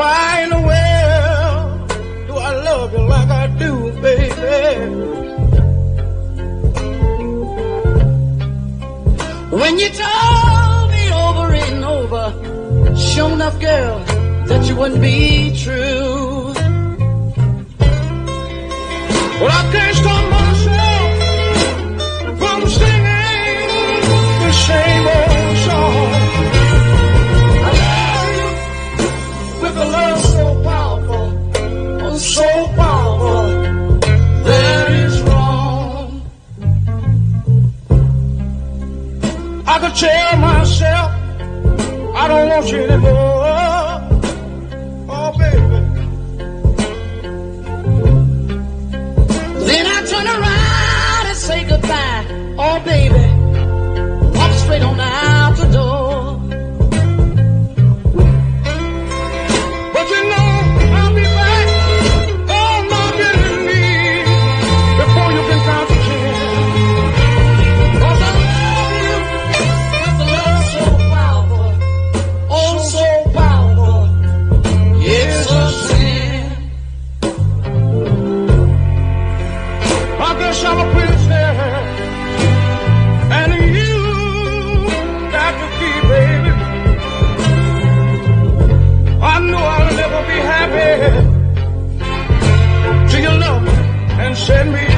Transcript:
Why in the world do I love you like I do, baby? When you told me over and over, sure enough, girl, that you wouldn't be true. Well, I can't stop myself from singing the same old song. I love you with a love so powerful, oh, so powerful, that is wrong. I could tell myself I don't want you anymore, oh baby. Then I turn around and say goodbye, oh baby. Walk straight on out the door. But you know I'll be back on my bended knee before you can count to 10. 'Cause I love you with a love so powerful, oh so powerful, it's a sin. I guess I'm a prisoner, and you got the key, baby. I know I'll never be happy till you love me and send me